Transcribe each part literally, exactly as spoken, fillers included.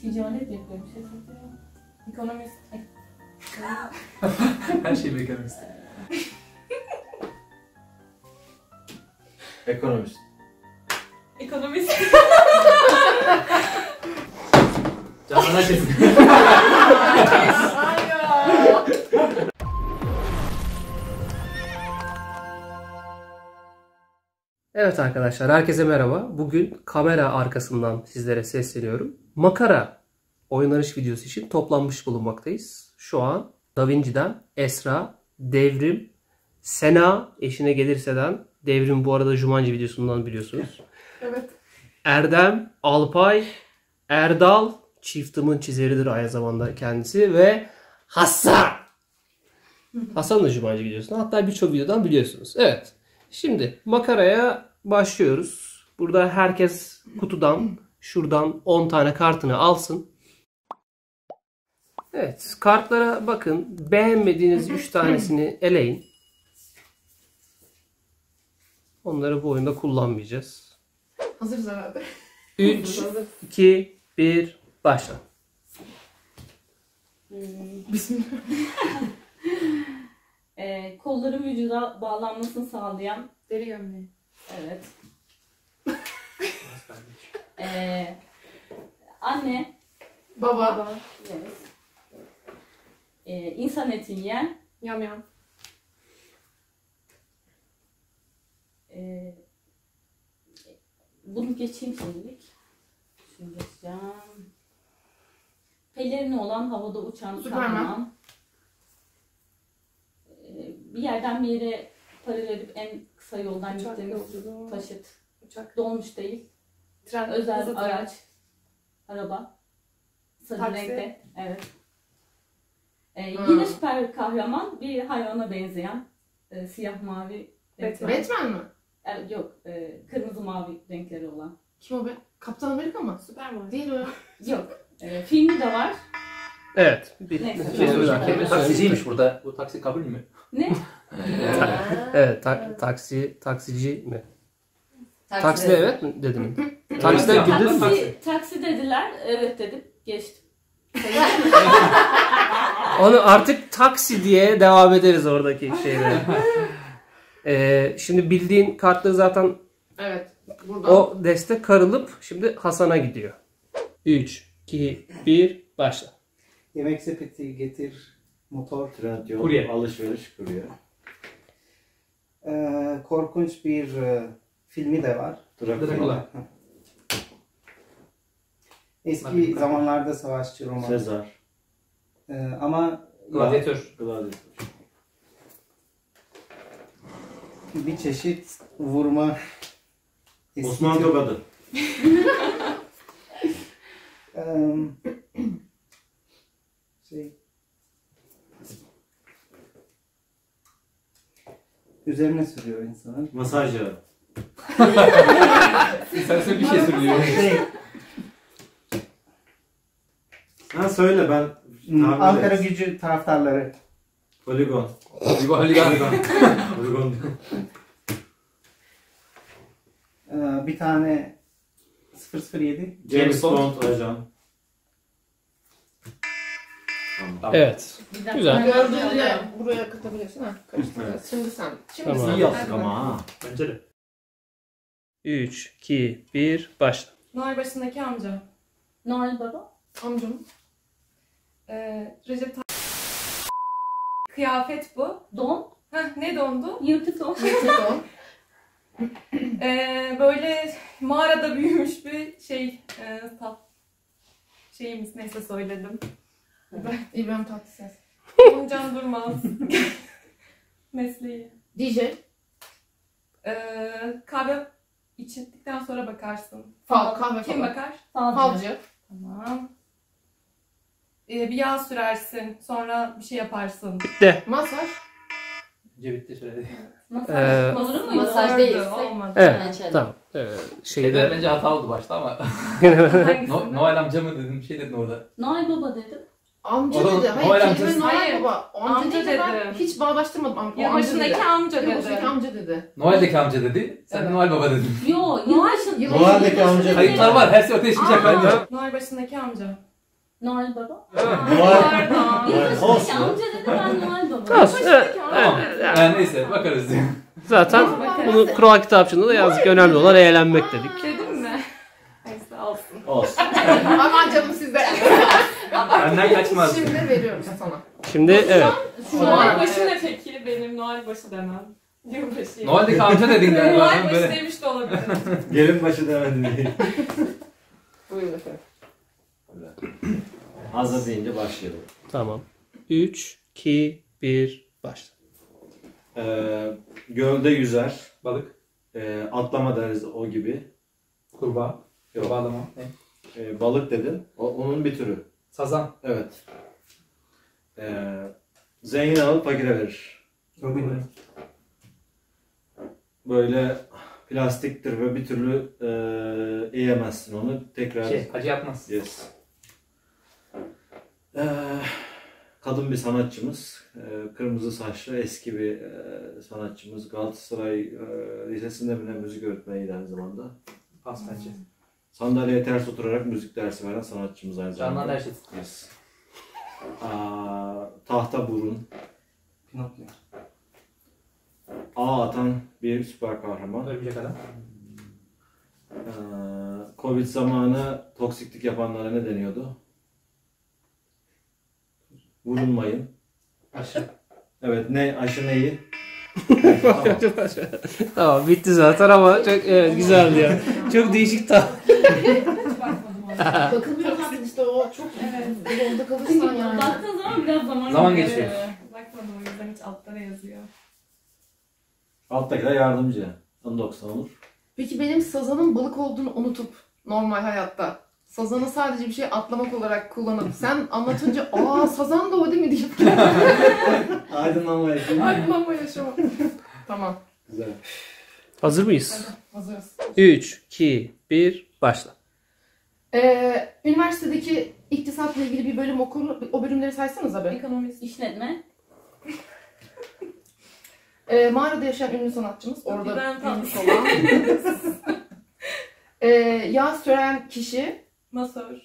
Ticaret yapıyor, bir şey satıyor. Ekonomist. Her şey bir ekonomist. Ekonomist. Ekonomist. Canına kesin. Evet arkadaşlar, herkese merhaba. Bugün kamera arkasından sizlere sesleniyorum. Makara oynanış videosu için toplanmış bulunmaktayız. Şu an DaVinci'den Esra, Devrim, Sena, eşine gelirseden, Devrim bu arada Jumanji videosundan biliyorsunuz. Evet. Erdem, Alpay, Erdal, çiftimin çizeridir aynı zamanda kendisi ve Hasan. Hasan da Jumanji videosundan, hatta birçok videodan biliyorsunuz. Evet. Şimdi makaraya başlıyoruz. Burada herkes kutudan şuradan on tane kartını alsın. Evet, kartlara bakın. Beğenmediğiniz üç tanesini eleyin. Onları bu oyunda kullanmayacağız. Hazırız herhalde. üç, iki, bir, başla. Bismillah. Ee, kolların vücuda bağlanmasını sağlayan. Deri gömleği. Evet. ee, anne. Baba. Evet. Ee, insan eti yiyen. Yam yam. Ee, bunu geçeyim şimdilik. Şunu geçeceğim. Pelerini olan havada uçan kahraman. Bir yerden bir yere paralel edip en kısa yoldan Uçak gittiğimiz yolculuğu. taşıt. Uçak. Dolmuş değil. Tren. Özel Hızlı tren. araç. Araba. Sarı Taksi. renkte. Evet. Ee, Hmm. yine süper kahraman bir hayvana benzeyen e, siyah mavi Batman. renkleri. Batman mı? E, yok. E, kırmızı mavi renkleri olan. Kim o be? Kaptan Amerika mı? Süperman. Değil o ya. Yok. E, filmi de var. Evet. Bir, Neyse. bir- bir- bir- bir- Taksiciymiş burada. Bu taksi kabul mü? Ne? Evet, ta- taksi taksici mi? Taksi. Takside evet mi dedim. Takside Evet, güldün mü? Taksi, taksi dediler. Evet dedim. Geçtim. Onu artık taksi diye devam ederiz oradaki şeylere. Ee, şimdi bildiğin kartları zaten Evet. Buradan. o deste karılıp şimdi Hasan'a gidiyor. üç, iki, bir, başla. Yemek sepeti, getir, motor, Trendyol, Kurye. alışveriş, kurye. Ee, korkunç bir e, filmi de var. Dracula. Eski zamanlarda savaşçı roman. Sezar. Ee, ama Gladyatör. Gladiator. bir çeşit vurma. eski Osman tür- Tokadı. Eee, şey üzerine sürüyor insanın. Masaj yağı. Sen söyle bir şey söylüyor. Şey, Ha söyle ben hmm, tahmin Ankara ederiz. Gücü taraftarları. Poligon. Bu haligan. Poligon. Eee, bir tane sıfır sıfır yedi. James Bond. Bond ajan. Tamam. Evet. Bir dakika. Güzel. Gördüğünde buraya katabiliyorsun ha. Karıştıracağız. Evet. Şimdi sen. Şimdi Tamam. sen. İyi yaptık ama ha. Bence de. üç, iki, bir, başla. Noel başındaki amca. Noel Baba. Amcam. Ee, Recep Tayyip. Kıyafet bu. Don. Heh, ne dondu? Yırtık don. Yırtık don. Ee, böyle mağarada büyümüş bir şey. E, tat. Şeyimiz neyse söyledim. İbrahim, İbrahim Tatlıses. Can Durmaz. Mesleği. D J. Ee, kahve içildikten sonra bakarsın. Fal, kahve Kim falan. bakar? Falcı. Falcı. Tamam. Ee, bir yağ sürersin. Sonra bir şey yaparsın. Bitti. Masaj. Cebitte söyledi. Masaj. Ee, Olur muydu? Masaj Oldu, değilse. olmadı. Evet, tamam. Ee, Şeyde şeyde... bence hata oldu başta ama. Hangisinde? no, Noel amca mı dedim, bir şey dedin orada. Noel Baba dedim. Amca O da- dedi. Noel Hayır, kelime amcası. Noel Hayır. baba. Amca, Amca deyince ben dedi. hiç bağdaştırmadım. Am- o Yılbaşındaki dedi. amca dedi. Yılbaşındaki amca dedi. Noel'deki amca dedi, sen Evet. Noel Baba dedin. Yo, yılbaşı. Yıl- Noel'deki amca. Kayıtlar var, her şey ortaya çıkacak bence. Noel başındaki amca. Noel Baba. Pardon. Yılbaşındaki olsun. amca dedi ben Noel Baba. Olsun. Evet, Tamam. evet, Yani yani neyse bakarız. zaten bunu kural kitapçığında da yazdık. Önemli olan eğlenmek dedik. Dedim mi? Neyse olsun. Olsun. Aman canım sizde. Benden kaçmaz. Şimdi veriyorum sana. Şimdi evet. Noel başı ne peki? Benim Noel başı demem. Yılbaşı. Noel'deki amca dedin galiba. Noel Ben başı böyle. demiş de olabilir. Gelin başı demedim diye. Buyurun efendim. Hazır deyince başlayalım. Tamam. üç, iki, bir, başla. Ee, gölde yüzer. Balık. Ee, atlama deriz o gibi. Kurbağa. Yok. Bağlama. Ne? Ee, balık dedin. O, onun bir türü. Sazan. Evet. Ee, zengin alıp fakire verir. Çok bilmiyorum. Böyle plastiktir ve bir türlü e, yiyemezsin onu. Tekrar Şey, acı yapmaz. yes. Ee, kadın bir sanatçımız. Ee, kırmızı saçlı eski bir e, sanatçımız. Galatasaray e, Lisesi'nde bile müzik öğretmeniydi aynı zamanda. Pas bence. Sandalyeye ters oturarak müzik dersi veren sanatçımız aynı zamanda. Candan Erşit. Yes. Aa, tahta burun. Pinokyo. Ağ atan bir süper kahraman. Örümcek adam. Ee, Covid zamanı toksiklik yapanlara ne deniyordu? Vurulmayın. Aşı. Evet, ne aşı neyi? Tamam bitti zaten ama çok evet, güzeldi ya. Çok değişik ta. Takılmıyorsun işte o çok yolda kalırsan yani. Baktığın zaman biraz zaman, Zaman geçiyor. Evet. Bakmadım o yüzden hiç altlara yazıyor. Alttakiler yardımcı. Onu doksan olur. Peki benim sazanın balık olduğunu unutup normal hayatta sazanı sadece bir şey atlamak olarak kullanıp sen anlatınca aa sazan da o değil mi deyip Aydınlanma yaşayın. aklıma yaşama. Tamam. Güzel. Hazır mıyız? Hazırız. üç, iki, bir, başla. Ee, üniversitedeki iktisatla ilgili bir bölüm okur, o bölümleri saysanız abi. Ekonomist. İşletme. Ee, mağarada yaşayan ünlü sanatçımız. Orada İbrahim büyümüş Tatlıses. olan. ee, yağ süren kişi. Masör.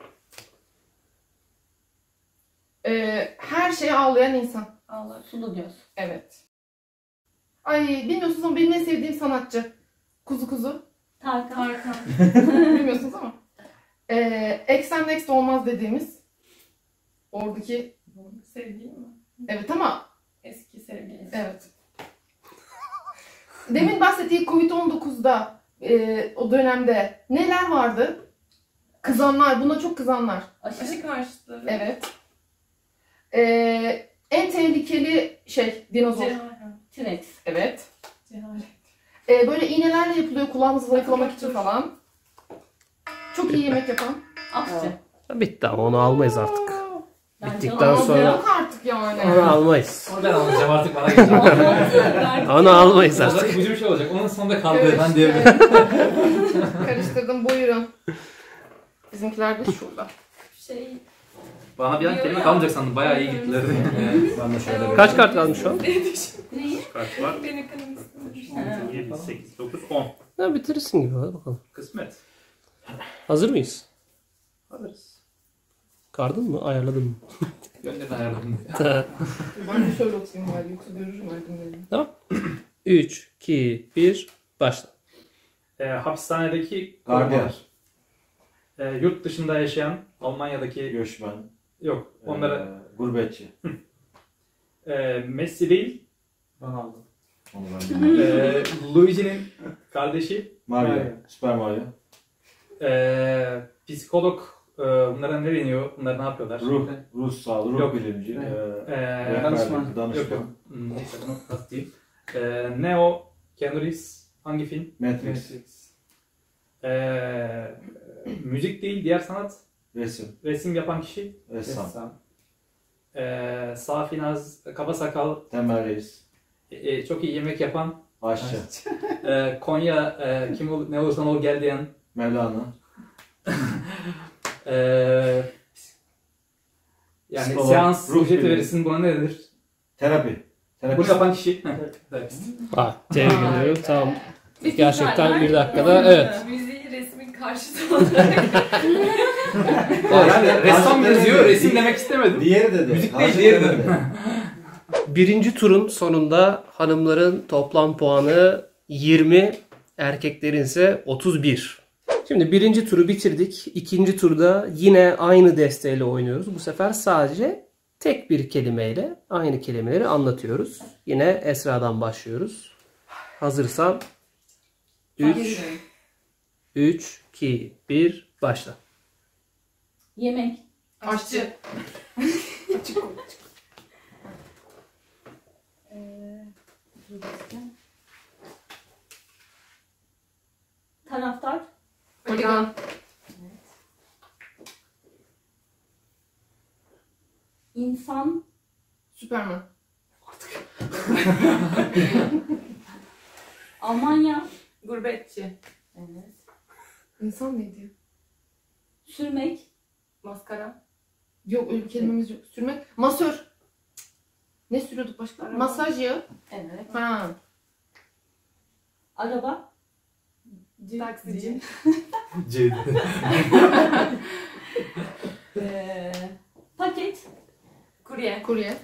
Ee, her şeye ağlayan insan. Ağlar. Sulu göz. Evet. Ay bilmiyorsunuz ama benim en sevdiğim sanatçı. Kuzu kuzu. Tarkan. Tarkan. Bilmiyorsunuz ama. Ee, Eksen Next olmaz dediğimiz. Oradaki. Sevgili mi? Evet ama. Eski sevgilisi. Evet. Demin bahsettiği covid on dokuzda e, o dönemde neler vardı? Kızanlar. Buna çok kızanlar. Aşı. Aşı karşıtları. Evet. Ee, en tehlikeli şey dinozor. Cehalet. T-Rex. Evet. Cehalet. Ee, böyle iğnelerle yapılıyor kulağımızı zayıflamak için falan. Çok iyi yemek yapan. Aşçı. Bitti ama onu almayız artık. Yani Bittikten canım, Ama sonra- yok artık yani. Onu almayız. Onu ben alacağım artık bana gelecek. Anlattı. Onu almayız Olacak artık. gücü bir şey olacak. Onun sonunda kaldı. Evet, Ben diyebilirim. Karıştırdım buyurun. Bizimkiler de şurada. Şey. Bana bir an kelime kalmayacak sandım. Bayağı iyi gittiler. Ben de şöyle bir... Kaç kart kalmış şu an? Neyi? Kart var. Ben ekonomistim. yedi, sekiz, dokuz, on. Ya bitirirsin gibi hadi bakalım. Kısmet. Hazır mıyız? Alırız. Kardın mı? Ayarladın mı? Gönderin ayarladım. Ben de şöyle oturayım bari yoksa görürüm aydınları. üç, iki, bir, başla. Ee, hapishanedeki Gardiyan. korumalar. Ee, yurt dışında yaşayan Almanya'daki Göçmen. yok onlara Ee, gurbetçi. e, Messi değil Ronaldo. Onu ben bilmiyorum. e, Luigi'nin kardeşi Mario. Mario. Süper Mario. e, psikolog e, bunlara ne deniyor? Bunlar ne yapıyorlar? Ruh. Ruh sağlığı. Ruh Yok. bilimci. Evet. Ee, E, rehberlik, danışman. Danışman. yok yok. Hmm, Neyse bunu nasıl diyeyim? E, Neo, Keanu Reeves hangi film? Matrix. E, müzik değil diğer sanat. Resim. Resim yapan kişi. Ressam. Ressam. E, Safi Naz, Kaba Sakal, Tembel Reis. e, çok iyi yemek yapan. Aşçı. e, Konya, e, kim ol, ne olursan ol gel diyen. Mevlana. e, yani Psikolog, seans ruh ücreti bilimi. verirsin buna ne denir? Terapi. Terapi. Bunu yapan kişi. Evet. Ha, tebrik ediyorum. Tamam. Biz Gerçekten güzeller. bir dakikada, evet. Müziği, resmin karşıt olarak. Yani ressam Karşıt yazıyor, dedi. resim demek istemedim. Diğeri dedi. Müzik değil, Karşıt diğeri dedi. dedim. Birinci turun sonunda hanımların toplam puanı yirmi, erkeklerin ise otuz bir. Şimdi birinci turu bitirdik. İkinci turda yine aynı desteğiyle oynuyoruz. Bu sefer sadece tek bir kelimeyle aynı kelimeleri anlatıyoruz. Yine Esra'dan başlıyoruz. Hazırsan üç, üç, iki, bir, başla. Yemek. Aşçı. Ee, dur bakayım. Taraftar. Holigan. İnsan. Süperman. Almanya. Gurbetçi. Evet. İnsan neydi? Sürmek. Maskara. Yok öyle bir kelimemiz yok. Sürmek. Masör. Ne sürüyorduk başka? Araba. Masaj yağı. Evet. Ha. Araba. Taksici. Cid. Ee, paket. Kurye. Kurye.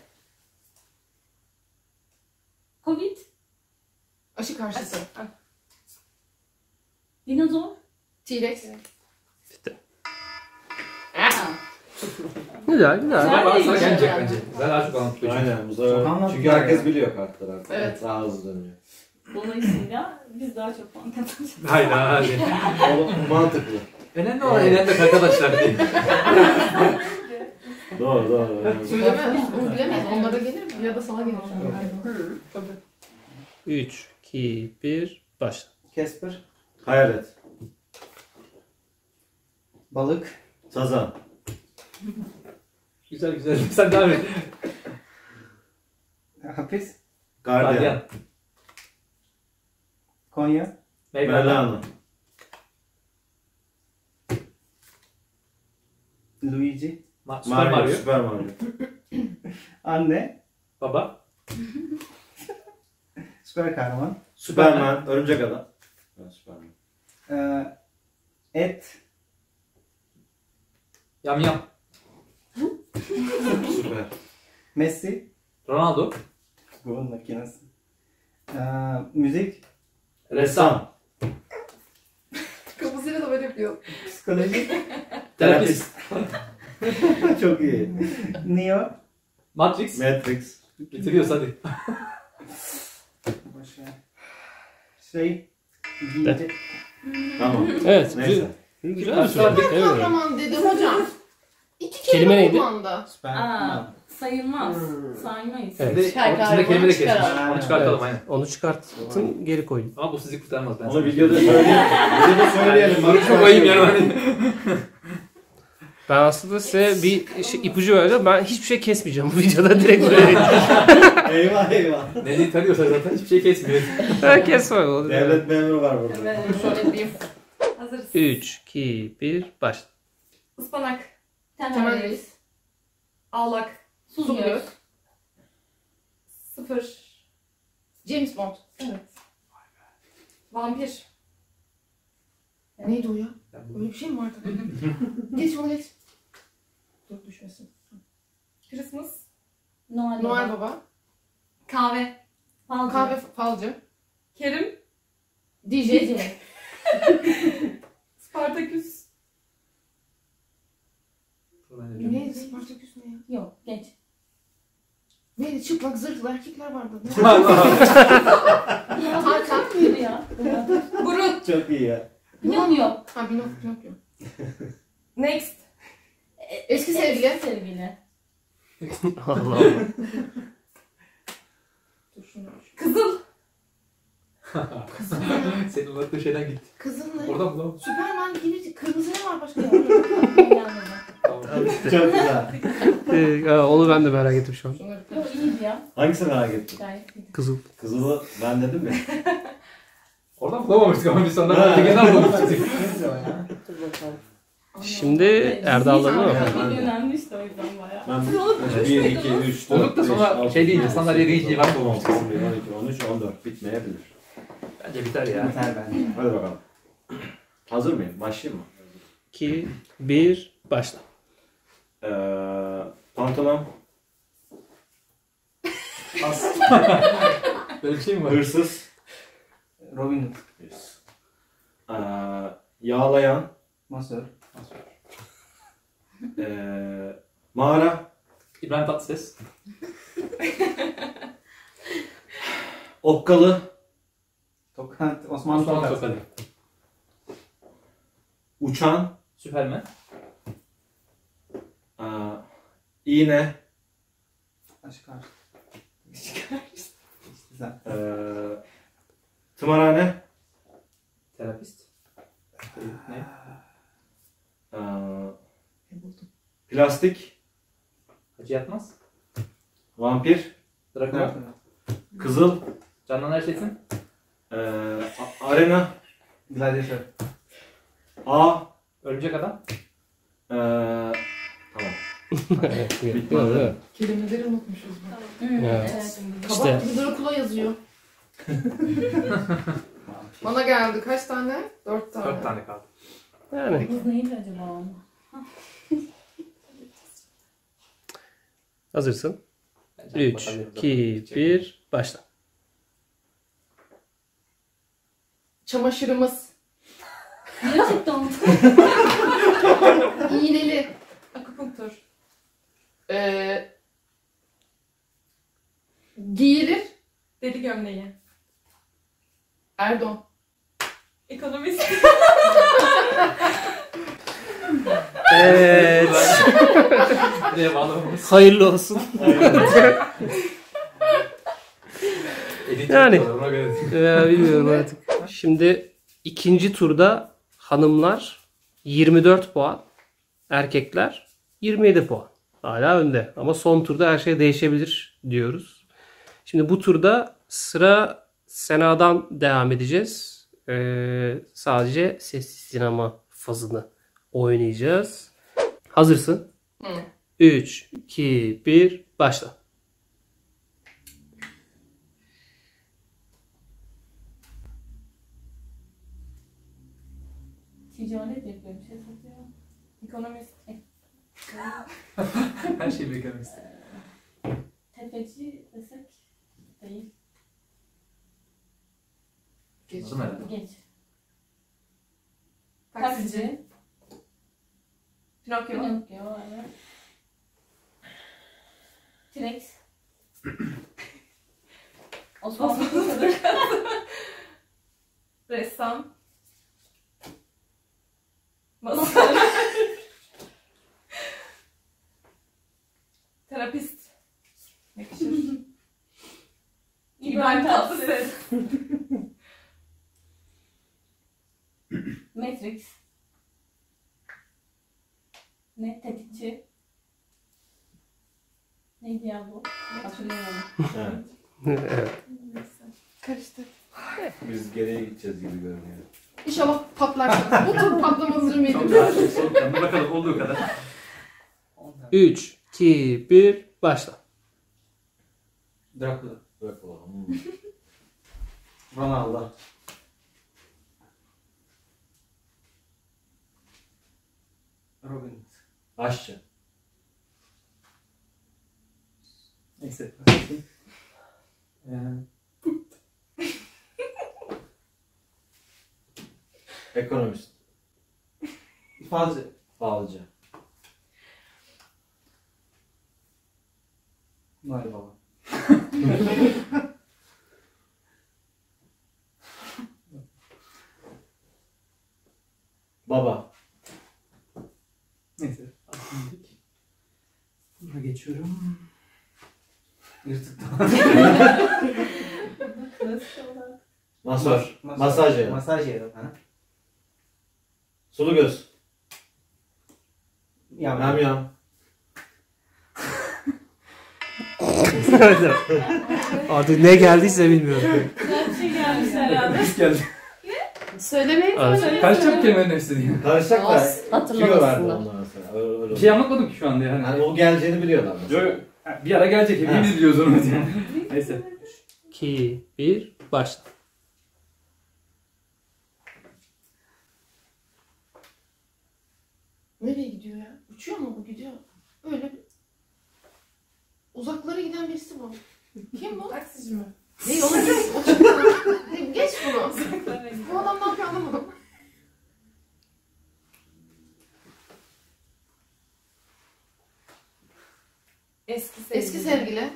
Covid. Aşı karşıtı. Dinozor. T-Rex. Ha. Güzel, güzel. Sana bana Güzel gelecek yani. bence. Güzel daha çok anlatıyor. Aynen. Bu Çok sefer. anlattılar Çünkü herkes ya. biliyor kartları artık. Evet. Daha hızlı dönüyor. Dolayısıyla biz daha çok puan kazanacağız. Hayda hadi. O mantıklı. Önemli olan eğlenmek arkadaşlar değil. Doğru doğru. doğru. Söyleme. Onu bilemeyiz. Onlara gelir mi? Ya da sana gelir. Tabii. üç, iki, bir, başla. Casper. Hayalet. Balık. Sazan. Güzel güzel. Sen devam et. Hapis. Gardiyan. Gardiyan. Konya. Meyveler. Mevlana. Luigi. Ma- Super Mario. Mario. Super Mario. Anne. Baba. Süper kahraman. Superman. Örümcek Adam. Ha, Superman. Ee, et. Yam yam. Süper. Messi. Ronaldo. Bunun makinesi. Ee, müzik. Ressam. Kafasıyla da böyle yapıyor. Psikoloji. Terapist. Çok iyi. Neo. Matrix. Matrix. Bitiriyoruz hadi. Başka. Şey. Giyecek. Tamam. Evet. Neyse. Güzel bir Süper soru. Süper Evet. kahraman dedi hocam. İki Kelime kelime neydi? kullandı. Süper Aa, kahraman. sayılmaz. Saymayız. Evet. Şimdi Süper o içinde kelime de kesmiş. kahraman Onu çıkartalım Evet. aynen. Onu çıkarttın, geri koydun. Ama bu sizi kurtarmaz ben. Onu videoda söyleyelim. Videoda söyleyelim. Bak, Çok ayıp yani hani. Ben aslında size bir şey, ipucu verdim. Ben hiçbir şey kesmeyeceğim bu videoda. Direkt böyle. Eyvah eyvah. Necdet tanıyorsa zaten hiçbir şey kesmiyor. Ben kesmem. Devlet memuru var burada. Evet. Şöyle diyeyim. Hazırız. üç, iki, bir, başla. Ispanak. Temel reis. Ağlak. Su Su göz. göz. Sıfır. James Bond. Evet. Vampir. Neydi o ya? Öyle bir şey mi vardı? geç onu geç. Dur düşmesin. Christmas. Noel, Noel Baba. Baba. Kahve. Falcı. Kahve falcı. Kerim. D J. Gece. Spartaküs. Neydi Spartaküs ne ya? Yok geç. Neydi çıplak zırhlı erkekler vardı. Ya Hakan. mıydı ya? Burun. Çok iyi ya. Pinokyo. Ha Pinokyo. Pinokyo. Next. Eski sevgili. Eski sevgili. Allah Allah. Dur şunu. Kızıl. Senin anlattığın şeyden gitti. Kızıl ne? Oradan bulalım. Süperman gibi kırmızı ne var başka? Tamam. Çok güzel. Ee, onu ben de merak ettim şu an. Şunları Yok iyiydi ya. Hangisini merak ettin? Gayet iyiydi. Kızıl. Kızılı ben dedim mi? Oradan bulamamıştık ama biz sonra ötekinden bulmuştuk. Neyse o ya. dur bakalım. Şimdi Erdal'da değil mi? Ben de. Önemli işte o yüzden bayağı. Ben bir, iki, üç, Bulduk dört, da beş, sonra altı, şey deyince, yedi, sandalye deyince sekiz, var on, bulmuştuk. on bir, on iki, on üç, on dört bitmeyebilir. Bence biter ya. Biter bence. Hadi bakalım. Hazır mıyım? Başlayayım mı? iki, bir, başla. Ee, pantolon, Böyle bir şey mi var? hırsız, Robin Hood. ee, yağlayan, Masör. ee, mağara, İbrahim Tatlıses. okkalı, Tokat. Osman Osman Tokat. Tokadı. uçan, Süpermen. ee, iğne, Aşkar. Güzel. ee, tımarhane, Terapist. Ne? ee, plastik, Hacı Yatmaz. vampir, Drakula. kızıl, Canan Erçetin. ee, a- arena, Gladyatör. A, Örümcek Adam. ee, tamam. Bitmedi. Kelimeleri unutmuşuz. Evet. Evet. İşte. Kabak gibi Drakula yazıyor. Bana geldi kaç tane? Dört tane. Dört tane kaldı. Yani Kız neydi acaba ama? hazırsın. Bence üç, bakabiliriz. iki, bir, başla. Çamaşırımız. Gerçekten. İğneli. Akupunktur. Ee, giyilir. Deli gömleği. Erdoğan. Ekonomist. Evet. Buraya bağlamamız. Hayırlı olsun. Elin Yani. çok kolay, ona göre. Ya, bilmiyorum artık. Şimdi ikinci turda hanımlar yirmi dört puan, erkekler yirmi yedi puan. Hala önde ama son turda her şey değişebilir diyoruz. Şimdi bu turda sıra Sena'dan devam edeceğiz. Ee, sadece sessiz sinema fazını oynayacağız. Hazırsın. Hı. üç, iki, bir, başla. Ticaret yapıyor, bir şey satıyor. Ekonomist. Her şeyi beklemek istedim. Tefeci desek değil. Geç. Nasıl herhalde? Geç. Taksici. Taksici. Pinokyo. Pinokyo, evet. T-Rex. Osmanlı Tokadı. Ressam. Masör. Terapist. Yakışır. İbrahim Tatlıses. Matrix. Ne? Tetikçi. Neydi ya bu? Hatırlayamadım. Evet. Evet. Karıştı. Biz geriye gideceğiz gibi görünüyor. İnşallah patlarsınız. Bu tur patlamanızı ümit Çok ediyorum. rahat, çok soğukkanlı. Bakalım olduğu kadar. üç, iki, bir, başla. Dracula. Dracula. Hmm. Ronaldo. Robin Hood. Aşçı. Neyse. Yani. Ekonomist. Falcı. Falcı. Noel Baba. Baba. Neyse. Buna geçiyorum. Yırtık. Masör. Masaj yeri. Masaj yeri. Ha? Sulu göz. Ya Yam yam. Artık ne geldiyse bilmiyorum. Güzel bir şey gelmiş herhalde. Biz geldik. Söylemeyin. Az- Kaç çok kelimenin hepsi diye. Karışacak da Az kilo verdi hatırlamasınlar. ondan sonra. Öyle, öyle Bir oldu. şey anlatmadım ki şu anda yani. Yani o geleceğini biliyorlar mesela. Yo, bir ara gelecek. Hepimiz biliyoruz onu. Neyse. iki, bir, başla. gidiyor ya? Uçuyor mu bu gidiyor? Öyle bir... Uzaklara giden birisi bu. Kim bu? Taksici mi? Değil onu geç. O çıktı. Geç bunu. Bu adam ne yapıyor anlamadım. Eski sevgili. Eski sevgili.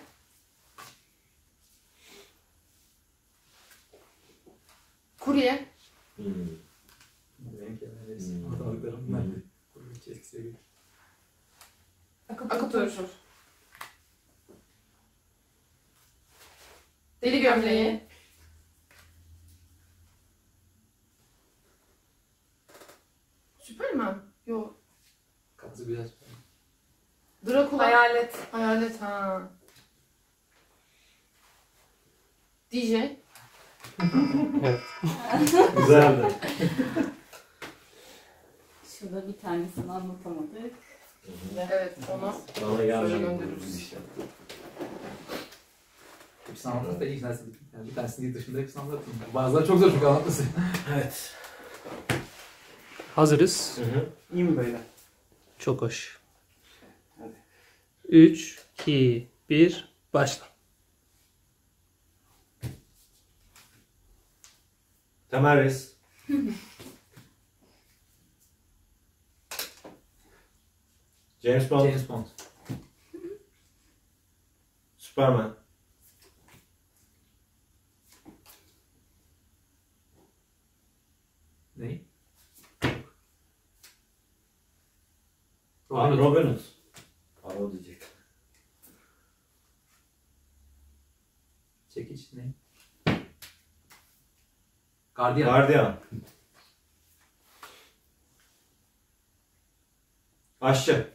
Kurye. Hmm. Benimki neresi? Ortalıklarım ben de. Hiç eski sevgilim. Akupunktur. Deli gömleği. Süperman. Yo. Kafası biraz. Drakula. Hayalet. Hayalet ha. D J. Güzeldi. Şurada bir tanesini anlatamadık. Evet onu Bana şöyle gelmedi. göndeririz. Işte. Hepsini anlattım da ilk tanesini. Yani bir tanesini dışında hepsini anlattım. Bazıları çok zor çünkü anlatması. Evet. Hazırız. Hı hı. İyi mi böyle? Çok hoş. Hadi. üç, iki, bir, başla. Temel Reis. James Bond. James Bond. Superman. Ne? Robin Robin Hood. Robin Hood. Aa, o diyecek. Çekiç ne? Guardian. Gardiyan. Aşçı.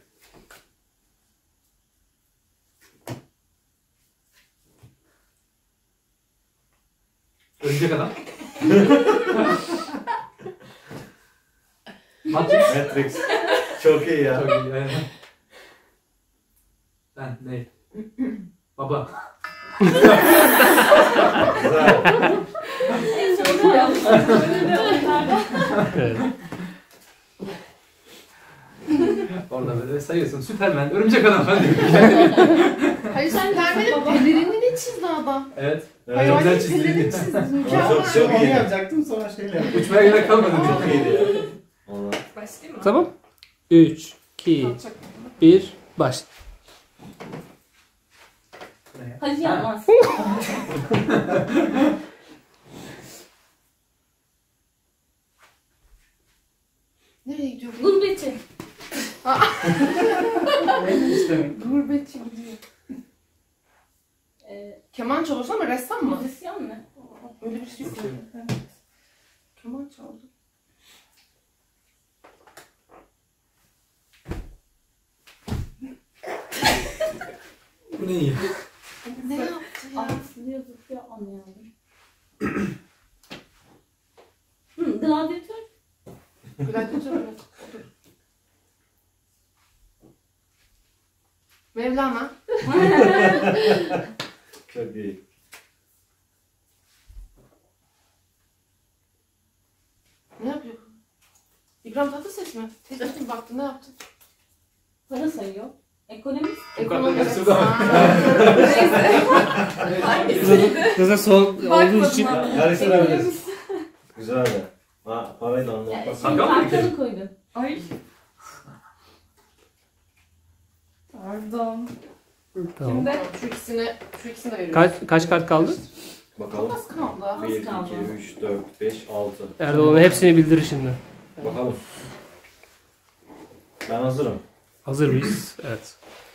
Örümcek Adam. Matrix. Matrix. Çok iyi ya. Çok iyi. Aynen. Ben ne? Baba. Güzel. En çok yanlış. Böyle de oyunlarda. Evet. Orada böyle sayıyorsun. Süperman, Örümcek Adam falan diyor. Hayır Superman'in pelerini çizdi adam. Evet. Evet. Hayır, güzel hayır, çizdi. pelerini çizdi. Çok- Mükemmel. çok Onu iyi. yapacaktım sonra şeyle yaptım. Uçmaya gerek kalmadı. Çok iyiydi ya. Onlar. Başlayayım mı? Tamam. üç, iki, Kalacak. bir, başla. Hacı yapmaz. Nereye gidiyor bu? Gurbetçi. Benim istemeyin. Gurbetçi gidiyor. Ee, Keman çalıyorsun ama ressam mı? müzisyen mi? Öyle bir şey yok. Keman çaldı. Bu ne iyi? Ne yaptı ya? Aslıyor zıplıyor anlayamadım. Hı, gladyatör. Gladyatör mü? Mevlana. Çok iyi. Ne yapıyor? İbrahim Tatlıses mi? Tezgahın baktı ne yaptı? Para sayıyor. Ekonomist. Ekonomist. Şurada bak. Zaten son olduğu için Karıştırabiliriz. Güzel de. Ha, parayı da Yani anlatmaz. şimdi Sakal mı arkanı koydun. Ay. Pardon. tamam. Kimde? Şu ikisini, şu ikisini de veriyoruz. Kaç, kaç kart kaldı? Bakalım. Az kaldı. bir, iki, üç, dört, beş, altı. Erdoğan'ın hepsini bildirir şimdi. Bakalım. Ben hazırım. Hazır mıyız? Evet.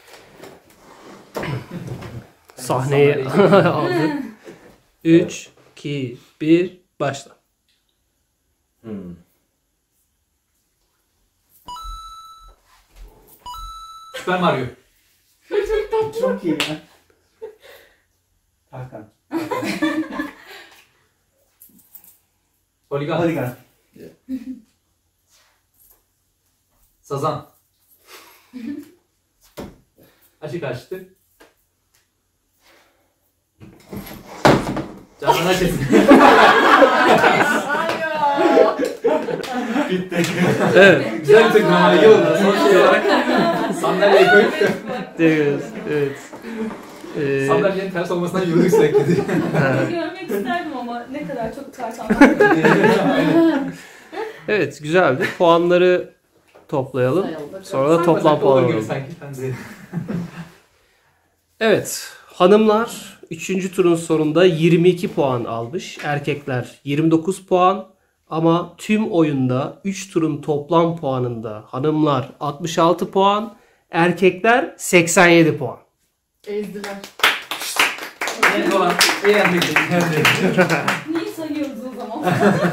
Sahneyi aldı. üç, iki, bir, başla. Hmm. Süper Mario. Çok iyi ya. Hakan. Poligon. Holigan. Sazan. Açık açtı. Canan Açes'in. Ay ya. Bitti. Evet. Güzel bir takım ama iyi oldu. Son şey olarak sandalyeyi koyup Evet. Evet. Ee, sandalyenin ters olmasından yürüdük sürekli. ha. Görmek isterdim ama ne kadar çok çarşamba. Evet, güzeldi. Puanları toplayalım. Sonra da toplam puan Olur gibi alalım. sanki. Ben de- Evet, hanımlar üçüncü turun sonunda yirmi iki puan almış. Erkekler yirmi dokuz puan. Ama tüm oyunda üç turun toplam puanında hanımlar altmış altı puan, erkekler seksen yedi puan. Ezdiler. En olan eğlenmek için. Niye sayıyoruz o zaman?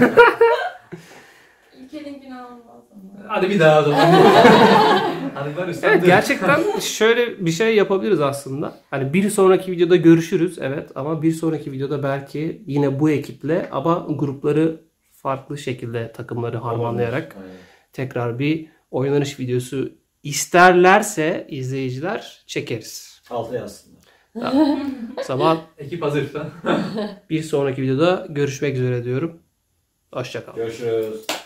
İlkelinkini almaz ama. Hadi bir daha o zaman. Hadi var üstüne. Evet, gerçekten şöyle bir şey yapabiliriz aslında. Hani bir sonraki videoda görüşürüz, evet, ama bir sonraki videoda belki yine bu ekiple ama grupları farklı şekilde takımları harmanlayarak Aynen. tekrar bir oynanış videosu isterlerse izleyiciler çekeriz. Altı yazsınlar. O zaman Ekip hazır şu an. bir sonraki videoda görüşmek üzere diyorum. Hoşça kalın. Görüşürüz.